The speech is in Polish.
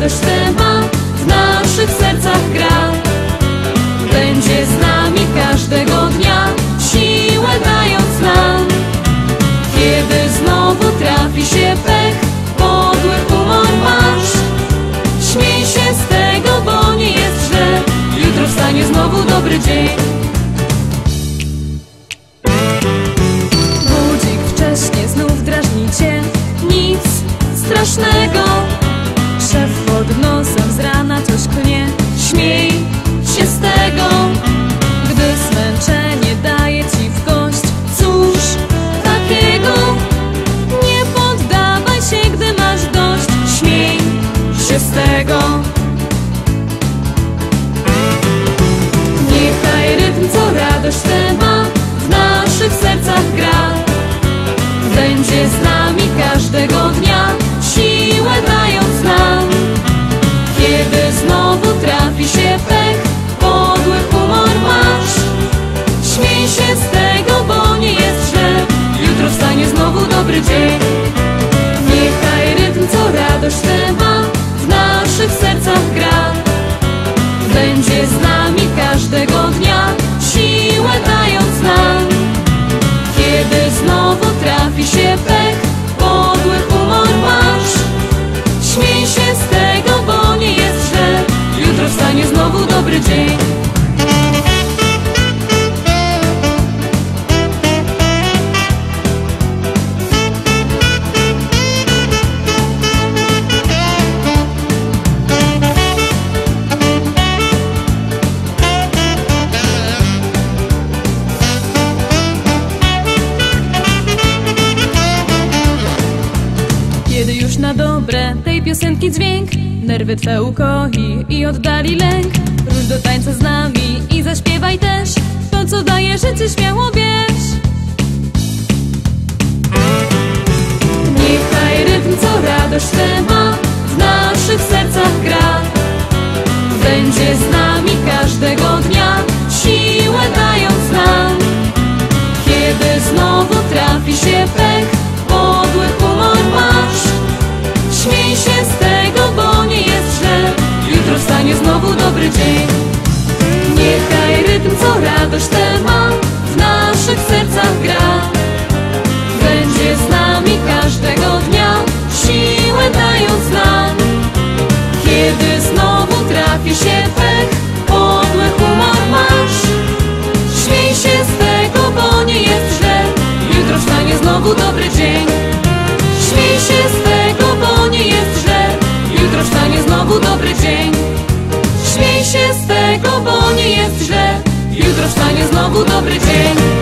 radość tę ma, w naszych sercach gra. Będzie z nami każdego dnia, siłę dając nam. Kiedy znowu trafi się pech, podły humor masz. Śmiej się z tego, bo nie jest źle, jutro wstanie znowu dobry dzień. Budzik wcześnie znów drażni cię, nic strasznego. Szef pod nosem z rana coś knie, śmiej się z tego. Gdy zmęczenie daje ci w kość, cóż takiego? Nie poddawaj się, gdy masz dość, śmiej się z tego. Niechaj rytm, co radość tę ma, w naszych sercach gra. Będzie z nami każdego dnia, siłę dając nam. Kiedy znowu trafi się pech, podły humor masz. Śmiej się z tego, bo nie jest źle, jutro wstanie znowu dobry dzień. Niechaj rytm, co radość tę ma, w naszych sercach gra. Będzie z nami każdego dnia, siłę dając nam. Kiedy znowu trafi się pech, podły humor masz. Śmiej się z tego, bo nie jest źle, jutro wstanie znowu dobry dzień. Kiedy już na dobre tej piosenki dźwięk nerwy twe ukoi i oddali lęk, rusz do tańca z nami i zaśpiewaj też to, co daje życie, śmiało bierz. Niechaj rytm, co radość tę ma, w naszych sercach gra. Będzie z nami każdego dnia, siłę dając nam. Kiedy znowu trafi się pech, podły humor masz. Śmiej się z tego, bo nie jest źle, jutro wstanie znowu dobry dzień. Niechaj rytm, co radość tę ma, w naszych sercach gra. Będzie z nami każdego dnia, siłę dając nam. Kiedy znowu trafi się pech, podły humor masz. Śmiej się z tego, bo nie jest źle, jutro wstanie znowu dobry dzień. Śmiej się z tego, bo nie jest źle, jutro wstanie znowu dobry dzień. Śmiej się z tego, bo nie jest źle, jutro wstanie znowu dobry dzień.